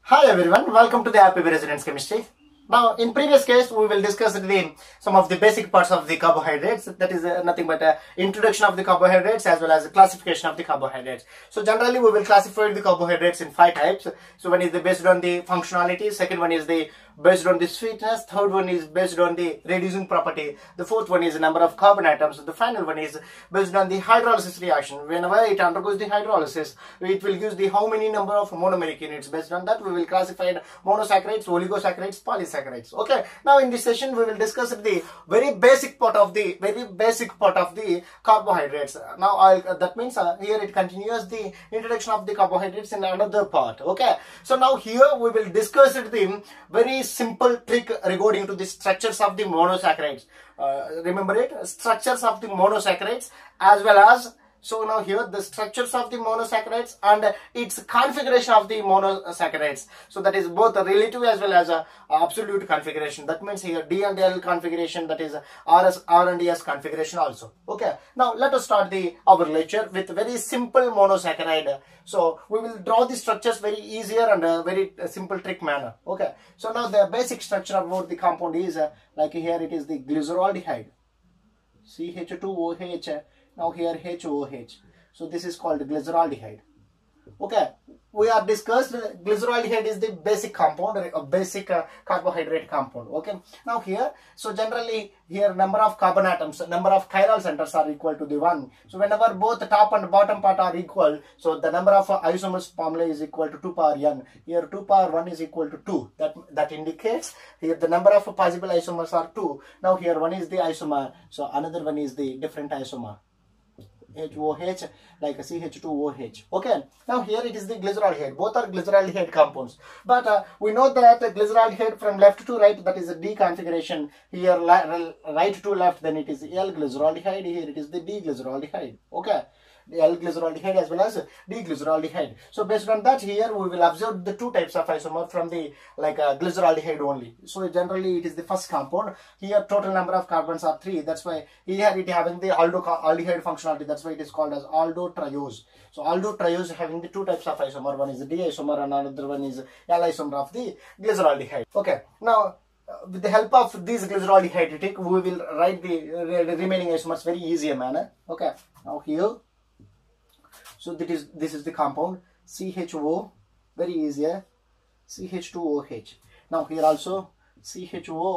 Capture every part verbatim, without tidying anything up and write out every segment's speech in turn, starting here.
Hi everyone, welcome to the Happy Residence Chemistry. Now, in previous case, we will discuss the some of the basic parts of the carbohydrates. That is uh, nothing but a introduction of the carbohydrates as well as a classification of the carbohydrates. So generally, we will classify the carbohydrates in five types. So one is the based on the functionality, second one is the based on the sweetness, third one is based on the reducing property, the fourth one is the number of carbon atoms, the final one is based on the hydrolysis reaction. Whenever it undergoes the hydrolysis, it will use the how many number of monomeric units. Based on that, we will classify monosaccharides, oligosaccharides, polysaccharides. Okay, now in this session we will discuss the very basic part of the very basic part of the carbohydrates. Now I'll, that means uh, here it continues the introduction of the carbohydrates in another part. Okay, so now here we will discuss the very simple trick regarding to the structures of the monosaccharides. Uh, remember it, structures of the monosaccharides as well as, so now here the structures of the monosaccharides and its configuration of the monosaccharides. So that is both a relative as well as a, a absolute configuration. That means here D and L configuration, that is R S, R and D S configuration also. Okay, now let us start the our lecture with very simple monosaccharide. So we will draw the structures very easier and a very uh, simple trick manner. Okay, so now the basic structure about the compound is uh, like here it is the glyceraldehyde, C H two O H. Now here H O H. So this is called glyceraldehyde. Okay, we have discussed uh, glyceraldehyde is the basic compound, a basic uh, carbohydrate compound. Okay, now here, so generally here number of carbon atoms, number of chiral centers are equal to the one. So whenever both the top and bottom part are equal, so the number of uh, isomers formula is equal to two power n. Here two power one is equal to two. That that indicates here the number of possible isomers are two. Now here one is the isomer, so another one is the different isomer. H O H like C H two O H. Okay, now here it is the glyceraldehyde. Both are glyceraldehyde compounds, but uh, we know that uh, glyceraldehyde from left to right, that is a D configuration. Here right to left, then it is L glyceraldehyde. Here it is the D glyceraldehyde. Okay, the L glyceraldehyde as well as D glyceraldehyde. So based on that, here we will observe the two types of isomer from the like uh, glyceraldehyde only. So generally it is the first compound. Here total number of carbons are three. That's why here it having the aldo aldehyde functionality. That's why it is called as aldotriose. So aldotriose having the two types of isomer. One is the D isomer and another one is L isomer of the glyceraldehyde. Okay, now Uh, with the help of these glyceraldehyde trick, we will write the uh, remaining isomers very easier manner. Okay, now here, so that is this is the compound C H O, very easier, C H two O H. Now here also C H O,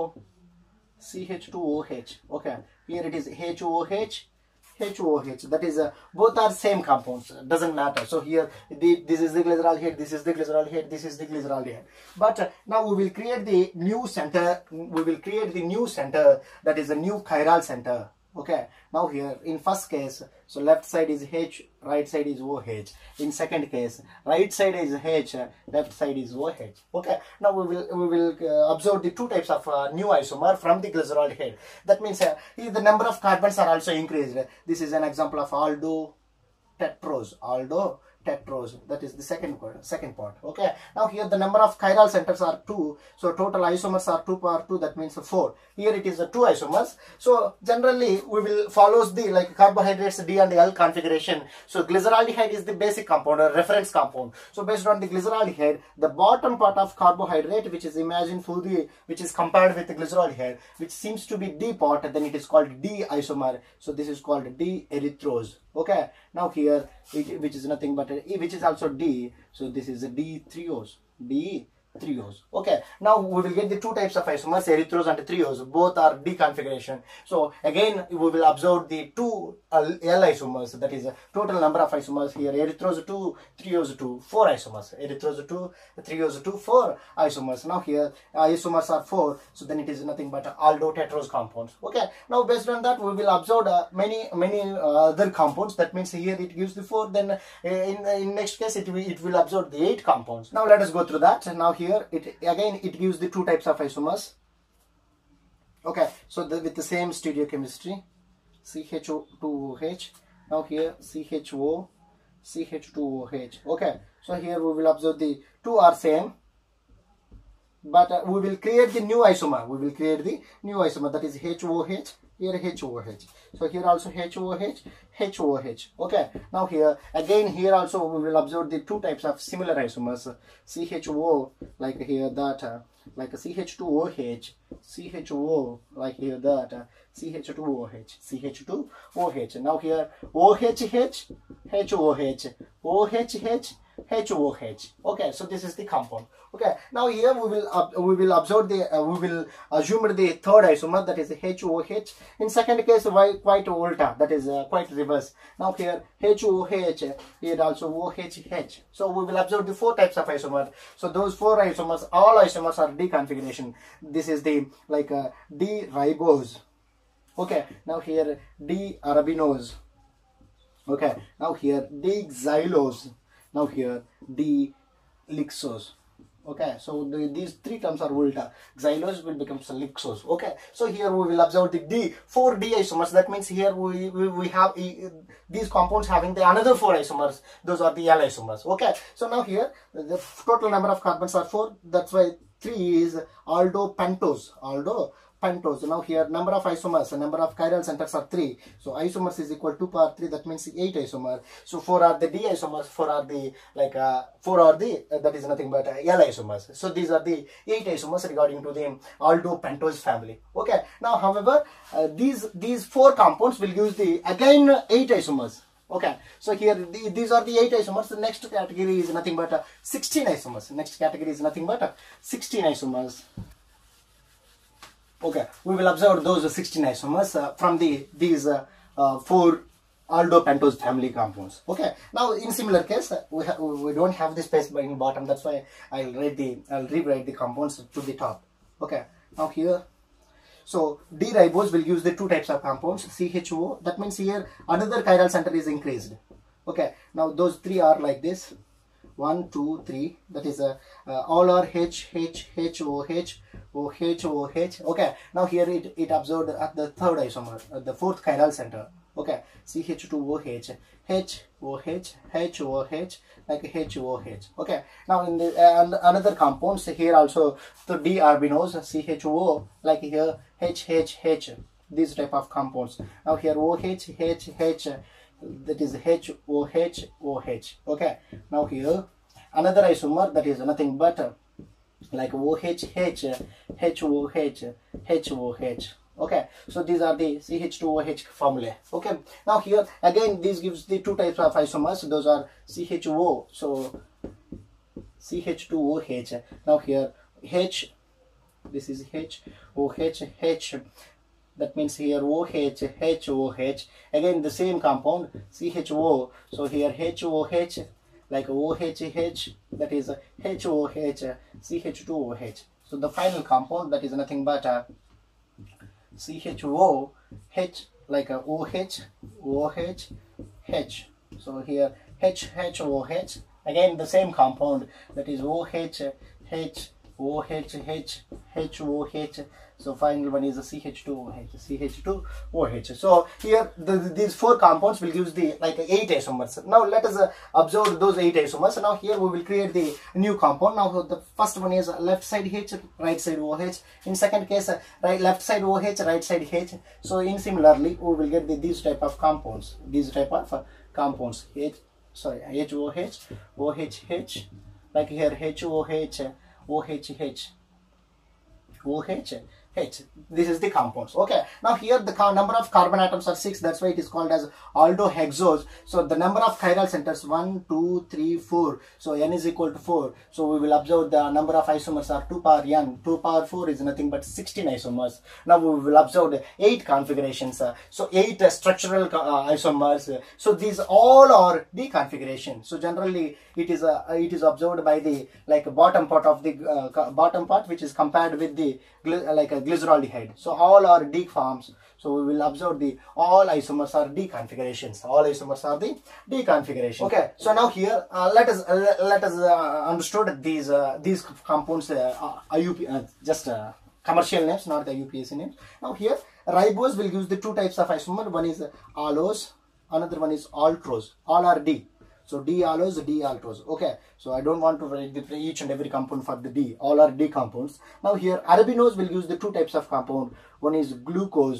C H two O H. Okay, here it is H O H, H O H. That is uh, both are same compounds, doesn't matter. So here the, this is the glyceraldehyde, this is the glyceraldehyde, this is the glyceraldehyde. But uh, now we will create the new center, we will create the new center, that is a new chiral center. Okay, now here in first case, so left side is H, right side is O H. In second case, right side is H, left side is O H. Okay, now we will we will uh, observe the two types of uh, new isomer from the glyceraldehyde. That means uh, here the number of carbons are also increased. This is an example of aldo tetrose, aldo tetrose. That is the second part, second part. Okay, now here the number of chiral centers are two, so total isomers are two power two, that means four. Here it is a two isomers. So generally we will follows the like carbohydrates D and L configuration. So glyceraldehyde is the basic compound or reference compound. So based on the glyceraldehyde, the bottom part of carbohydrate, which is imagined for the which is compared with the glyceraldehyde, which seems to be D part, then it is called D isomer. So this is called D erythrose. Okay, now here it, which is nothing but a, which is also D, so this is a D triose, D triose. Okay, now we will get the two types of isomers, erythrose and triose. Both are D configuration. So again we will observe the two L isomers, that is a total number of isomers here, erythrose two, triose two, four isomers, erythrose two, triose two, four isomers. Now here uh, isomers are four, so then it is nothing but aldo tetrose compounds. Okay, now based on that we will observe uh, many many uh, other compounds. That means here it gives the four, then uh, in in next case it will it will observe the eight compounds. Now let us go through that. And now here it again it gives the two types of isomers. Okay, so the, with the same stereochemistry, C H two O H. Now here C H O, C H two O H. Okay, so here we will observe the two are same, but uh, we will create the new isomer. We will create the new isomer, that is H O H, here H O H. So here also H O H, H O H. Okay. Now here again here also we will observe the two types of similar isomers. C H O like here that uh, like a C H two O H, C H O like here that uh, C H two O H, C H two O H. Now here O H H, H O H, O H H, H O H. Okay, so this is the compound. Okay, now here we will uh, we will observe the uh, we will assume the third isomer, that is H O H. In second case, why quite ulta, that is uh, quite reverse. Now here H O H, here also O H H. So we will observe the four types of isomer. So those four isomers, all isomers are D configuration. This is the like uh, D ribose. Okay, now here D arabinose. Okay, now here D xylose. Now here D lixose. Okay, so the, these three terms are ulta. Xylose will become lixose. Okay, so here we will observe the D, four D isomers. That means here we, we, we have e, these compounds having the another four isomers. Those are the L isomers. Okay, so now here the total number of carbons are four. That's why three is aldopentose. Aldo pentose. Now here number of isomers, the number of chiral centers are three. So isomers is equal to power three. That means eight isomers. So four are the D isomers, four are the like uh, four are the uh, that is nothing but uh, L isomers. So these are the eight isomers regarding to the aldopentose family. Okay. Now, however, uh, these these four compounds will use the again eight isomers. Okay, so here the, these are the eight isomers. The next category is nothing but uh, sixteen isomers. Next category is nothing but uh, sixteen isomers. Okay, we will observe those sixteen isomers uh, from the these uh, uh, four aldopentose family compounds. Okay, now in similar case uh, we we don't have the space in bottom. That's why I'll write the I'll rewrite the compounds to the top. Okay, now here. So D ribose will use the two types of compounds, C H O. That means here another chiral center is increased. Okay, now those three are like this. One, two, three. That is a uh, uh, all are H, H, H, O, H, O, H, O, H. Okay, now here it, it observed at the third isomer, at the fourth chiral center. Okay, C H two O H, H, O, H, H, O, H, like H, O, H. Okay, now in the uh, another compounds here also, the D arabinose, C H O, like here H, H, H. These type of compounds. Now here O, H, H, H. That is H O H O H. Okay, now here another isomer, that is nothing but uh, like O H H, H O H, H O H. Okay, so these are the C H two O H formulae. Okay, now here again this gives the two types of isomers. Those are C H O, so C H two O H. Now here H, this is H O H H. That means here O H, H O H. Again the same compound, C H O. So here H O H, like O H H, that is H O H, C H two O H. So the final compound, that is nothing but uh, C H O H, like a O H, O H, H. So here H, H O H. Again the same compound, that is O H, H, O H H, H O H. So final one is a C H two O H, C H two O H. So here the, these four compounds will use the like eight isomers. Now let us uh, observe those eight isomers. Now here we will create the new compound. Now the first one is left side H, right side O H. In second case, uh, right left side O H, right side H. So in similarly we will get the, these type of compounds. These type of uh, compounds. H, sorry, H O H, O H H. Like here H O H, O H H, O H H. This is the compounds. Okay, now here the number of carbon atoms are six. That's why it is called as aldohexose. So the number of chiral centers one, two, three, four. So n is equal to four. So we will observe the number of isomers are two power n. two power four is nothing but sixteen isomers. Now we will observe the eight configurations. Uh, so eight uh, structural uh, isomers. So these all are D configuration. So generally it is uh, it is observed by the like bottom part of the uh, bottom part, which is compared with the like a glyceraldehyde. So all are D forms. So we will observe the all isomers are D configurations. All isomers are the D configuration. Okay. So now here uh, let us uh, let us uh, understood these uh, these compounds uh, I U P uh, just uh, commercial names, not the U P A C names. Now here ribose will use the two types of isomer. One is allose, another one is altrose. All are D. So D allose, D altrose. Okay, so I don't want to write the, each and every compound for the D. All are D compounds. Now here arabinose will use the two types of compound. One is glucose,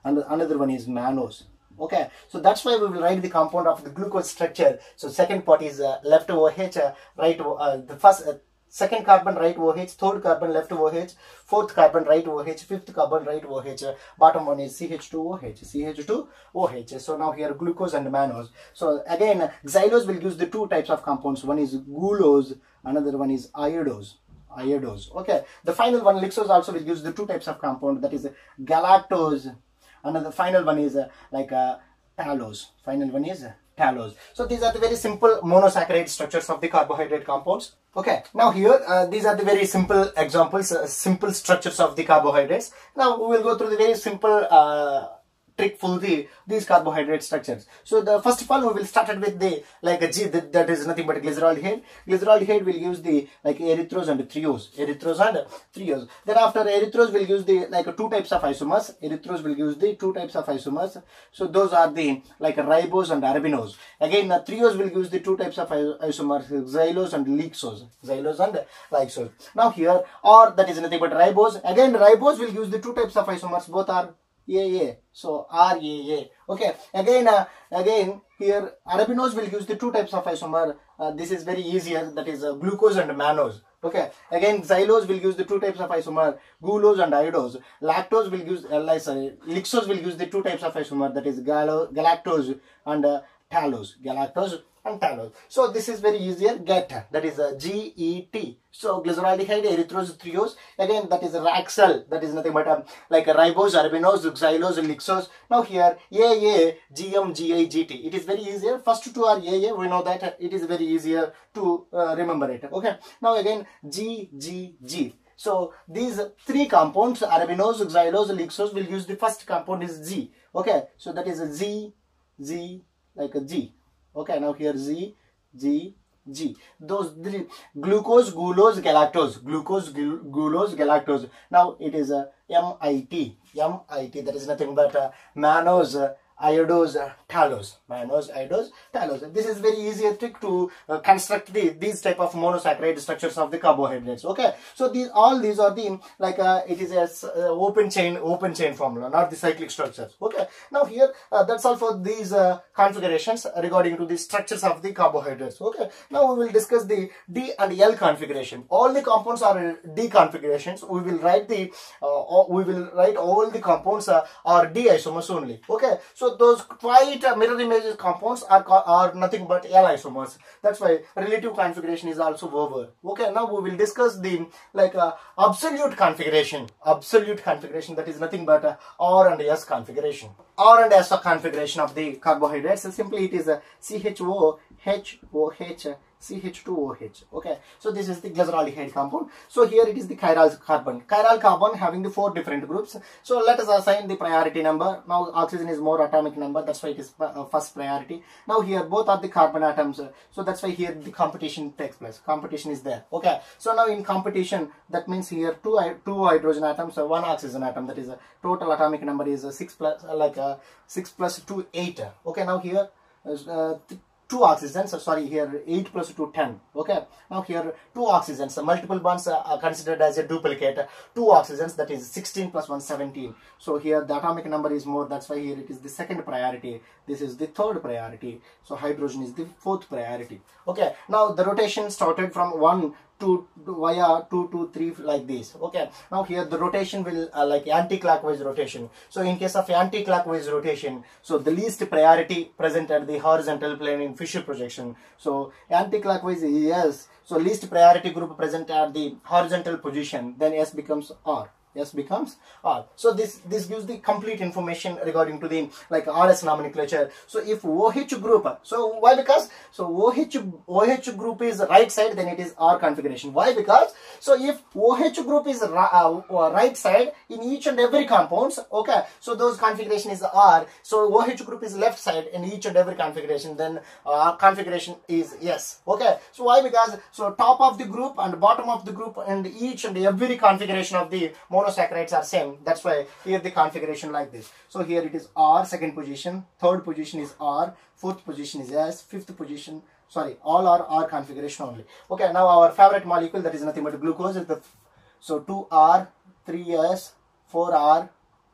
and another one is mannose. Okay, so that's why we will write the compound of the glucose structure. So second part is uh, left O H, uh, right, uh, the first uh, second carbon right O H, third carbon left O H, fourth carbon right O H, fifth carbon right O H, uh, bottom one is C H two O H, C H two O H. So now here glucose and mannose. So again, uh, xylose will use the two types of compounds. One is gulose, another one is iodose. Iodose. Okay, the final one, lixose, also will use the two types of compound, that is uh, galactose. Another final one is uh, like uh, talose. Final one is uh, talose. So these are the very simple monosaccharide structures of the carbohydrate compounds. Okay, now here uh, these are the very simple examples, uh, simple structures of the carbohydrates. Now we will go through the very simple uh, trick for the these carbohydrate structures. So the first of all we will start with the like a G, that, that is nothing but glyceraldehyde. Glyceraldehyde will use the like erythrose and threose. Erythrose and threose. Then after erythrose will use the like two types of isomers. Erythrose will use the two types of isomers. So those are the like ribose and arabinose. Again uh, threose will use the two types of isomers, xylose and lixose. Xylose and lixose. Now here or that is nothing but ribose. Again ribose will use the two types of isomers. Both are A A. So R A A. Okay. Again, uh, again here arabinose will use the two types of isomer. Uh, this is very easier. That is uh, glucose and mannose. Okay. Again, xylose will use the two types of isomer, gulose and iodose. Lactose will use, uh, like, sorry, lixose will use the two types of isomer. That is galo, galactose and uh, talose. Galactose and talose. So this is very easier. Get, that is a G E T. So glyceraldehyde, erythrose, threose. Again that is a Raxel. That is nothing but um, like a ribose, arabinose, xylose, lixose. Now here A A, G M, G I, G T. It is very easier. First two are A A. We know that it is very easier to uh, remember it. Okay. Now again G G G. So these three compounds, arabinose, xylose, lixose, will use the first compound is G. Okay. So that is a Z, Z, like a G. Okay, now here Z, G, G. Those three, glucose, gulose, galactose. Glucose, gulose, galactose. Now it is a M I T. M I T. That is nothing but uh, mannose, uh, iodose, uh, talose. Mannose, iodose, talose. This is very easy trick to uh, construct the these type of monosaccharide structures of the carbohydrates. Okay, so these all these are the like uh, it is a uh, open chain open chain formula, not the cyclic structures. Okay, now here uh, that's all for these uh, configurations regarding to the structures of the carbohydrates. Okay, now we will discuss the D and L configuration. All the compounds are D configurations. We will write the uh, we will write all the compounds uh, are D isomers only. Okay, so those quite uh, mirror image compounds are are nothing but L isomers. That's why relative configuration is also over. Okay, now we will discuss the like uh, absolute configuration. Absolute configuration, that is nothing but uh, R and S configuration. R and S configuration of the carbohydrates. So simply it is a C H O H O H C H two O H. Okay, so this is the glyceraldehyde compound. So here it is the chiral carbon. Chiral carbon having the four different groups. So let us assign the priority number. Now oxygen is more atomic number. That's why it is uh, first priority. Now here both are the carbon atoms. So that's why here the competition takes place. Competition is there. Okay. So now in competition, that means here two two hydrogen atoms, uh, one oxygen atom. That is a total atomic number is a six plus uh, like a six plus two eight. Okay. Now here. Uh, two oxygens, uh, sorry, here eight plus two, ten. Okay, now here two oxygens, uh, multiple bonds uh, are considered as a duplicate. Uh, two oxygens, that is sixteen plus one, seventeen. So here the atomic number is more, that's why here it is the second priority. This is the third priority. So hydrogen is the fourth priority. Okay, now the rotation started from one to via two to three like this. Okay, now here the rotation will uh, like anti-clockwise rotation. So in case of anti-clockwise rotation, so the least priority present at the horizontal plane in Fisher projection. So anti-clockwise is yes. So least priority group present at the horizontal position, then S becomes R. S becomes R. So this this gives the complete information regarding to the like R S nomenclature. So if OH group, so why? Because so OH OH group is right side, then it is R configuration. Why? Because so if OH group is uh, right side in each and every compounds, okay, so those configuration is R. So OH group is left side in each and every configuration, then uh, configuration is S. Okay, so why? Because so top of the group and bottom of the group and each and every configuration of the monosaccharides are same. That's why here the configuration like this. So here it is R, second position, third position is R, fourth position is S, fifth position, sorry, all are R configuration only. Okay, now our favorite molecule, that is nothing but glucose, is the so two R, three S, four R,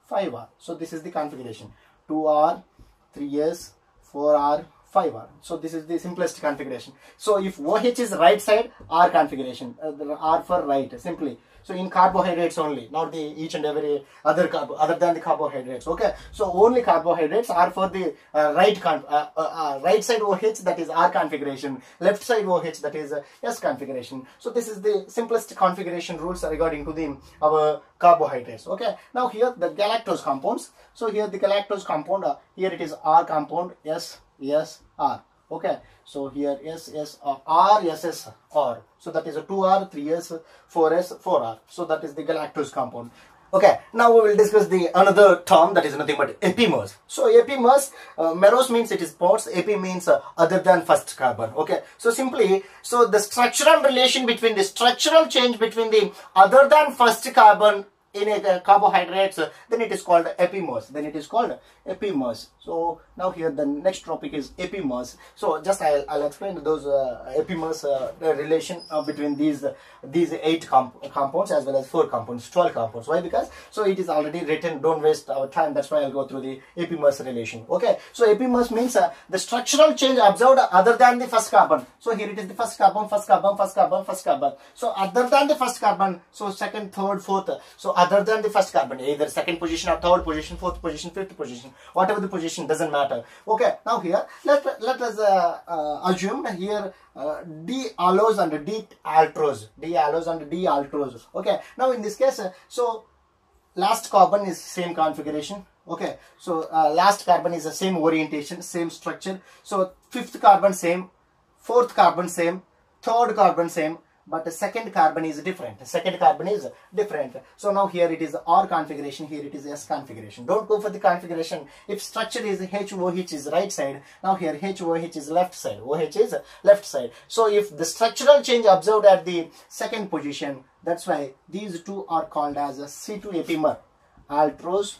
five R. So this is the configuration. two R, three S, four R, five R. So this is the simplest configuration. So if O H is right side, R configuration, uh, R for right, simply. So in carbohydrates only, not the each and every other carbo, other than the carbohydrates. Okay, so only carbohydrates are for the uh, right con uh, uh, uh, right side O H, that is R configuration, left side O H, that is uh, S configuration. So this is the simplest configuration rules regarding to the our carbohydrates. Okay, now here the galactose compounds. So here the galactose compound, uh, here it is R compound, S S R. Okay, so here S S R, S S R. So that is a two R, three S, four S, four R. So that is the galactose compound. Okay, now we will discuss the another term, that is nothing but epimers. So epimers, uh, meros means it is parts, epi means uh, other than first carbon. Okay, so simply, so the structural relation between the structural change between the other than first carbon in a uh, carbohydrates, uh, then it is called epimers. Then it is called epimers. So now here the next topic is epimers. So just I'll, I'll explain those uh, epimers, uh, the relation uh, between these uh, these eight comp compounds as well as four compounds, twelve compounds. Why? Because so it is already written. Don't waste our time. That's why I'll go through the epimers relation. Okay. So epimers means uh, the structural change observed other than the first carbon. So here it is the first carbon, first carbon, first carbon, first carbon. So other than the first carbon, so second, third, fourth. So other than the first carbon, either second position or third position, fourth position, fifth position, whatever the position, doesn't matter. Okay, now here let let us uh, uh, assume here uh, D-allose and D-altrose, D-allose and D-altrose. Okay, now in this case, uh, so last carbon is same configuration. Okay, so uh, last carbon is the same orientation, same structure. So fifth carbon same, fourth carbon same, third carbon same. But the second carbon is different. The second carbon is different. So now here it is R configuration, here it is S configuration. Don't go for the configuration. If structure is H O H is right side, now here H O H is left side. O H is left side. So if the structural change observed at the second position, that's why these two are called as a C two epimer. Altrose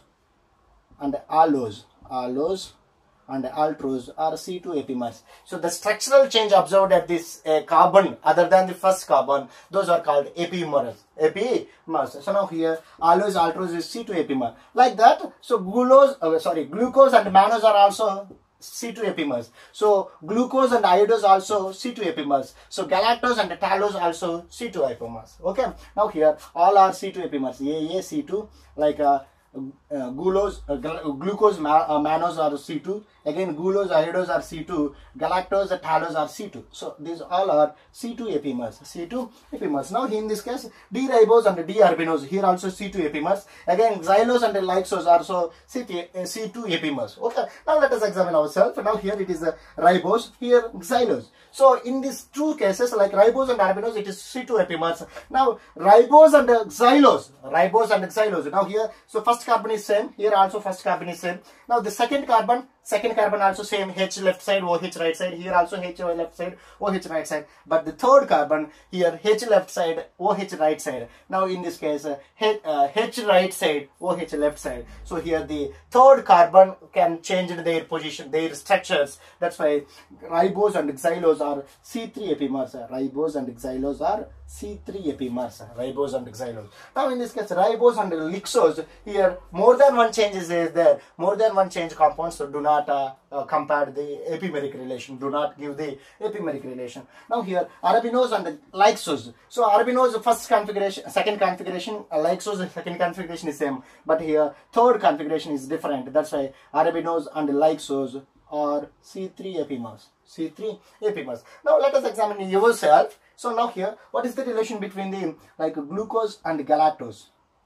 and allose. Allose and altrose are C two epimers. So the structural change observed at this uh, carbon other than the first carbon, those are called epimers. Epimers. So now here allose, altrose is C two epimer. Like that, so glucose, uh, sorry, glucose and mannose are also C two epimers. So glucose and iodose also C two epimers. So galactose and talose also C two epimers. Okay. Now here all are C two epimers. A A C two, like uh, Uh, glucose, uh, glucose, ma uh, mannose are C two, again glucose, iodose are C two, galactose, talose are C two. So these all are C two epimers, C two epimers. Now in this case, D-ribose and D-arginose, here also C two epimers. Again xylose and lysose are also C two epimers. Okay, now let us examine ourselves. Now here it is a ribose, here xylose. So in these two cases, like ribose and arginose, it is C two epimers. Now ribose and xylose, ribose and xylose. Now here, so first carbon is same, here also first carbon is same. Now the second carbon, second carbon also same, H left side, O H right side, here also H left side, O H right side. But the third carbon, here H left side, O H right side. Now in this case, uh, H, uh, H right side, O H left side. So here the third carbon can change their position, their structures. That's why ribose and xylose are C three epimers. Ribose and xylose are C three epimers. Ribose and xylose. Now in this case, ribose and lysose, here more than one change is there, more than one change compounds, so do not uh, uh, compare the epimeric relation, do not give the epimeric relation. Now here arabinose and lysose. So arabinose first configuration, second configuration, uh, lysose second configuration is same, but here third configuration is different. That's why arabinose and lysose are C three epimers. C three epimers. Now let us examine yourself. So now here, what is the relation between the like glucose and galactose?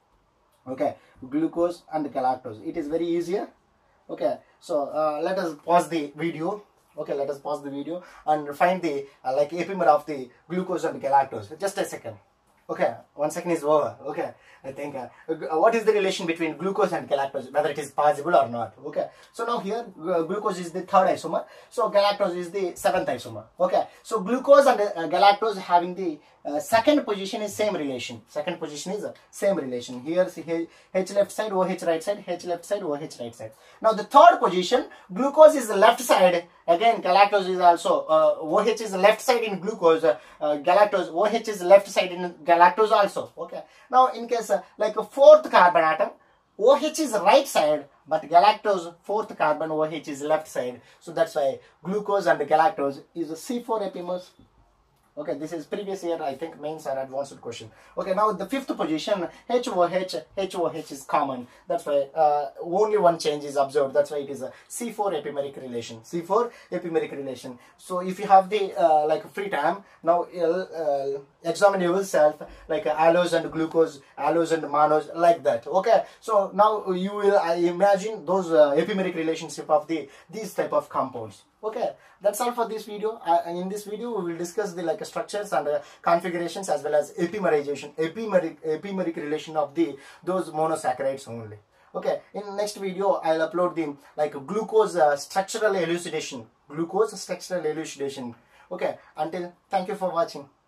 Okay, glucose and galactose. It is very easier. Okay, so uh, let us pause the video. Okay, let us pause the video and find the uh, like epimer of the glucose and galactose. Just a second. Okay, one second is over. Okay, I think uh, uh, what is the relation between glucose and galactose, whether it is possible or not. Okay, so now here uh, glucose is the third isomer, so galactose is the seventh isomer. Okay, so glucose and uh, galactose having the uh, second position is same relation. Second position is uh, same relation. Here see H left side, O H right side, H left side, O H right side. Now the third position, glucose is the left side. Again, galactose is also uh, O H is left side in glucose. Uh, uh, galactose O H is left side in galactose also. Okay. Now in case uh, like a fourth carbon atom, OH is right side, but galactose fourth carbon OH is left side. So that's why glucose and galactose is a C four epimers. Okay, this is previous year, I think, mains or advanced question. Okay, now the fifth position, H O H, H O H is common. That's why uh, only one change is observed. That's why it is a C four epimeric relation. C four epimeric relation. So if you have the uh, like free time, now uh, examine yourself like uh, allose and glucose, allose and mannose, like that. Okay, so now you will uh, imagine those uh, epimeric relationship of the these type of compounds. Okay, that's all for this video. Uh, in this video, we will discuss the like uh, structures and uh, configurations as well as epimerization, epimeric, epimeric relation of the those monosaccharides only. Okay, in next video, I'll upload the like glucose uh, structural elucidation, glucose structural elucidation. Okay, until thank you for watching.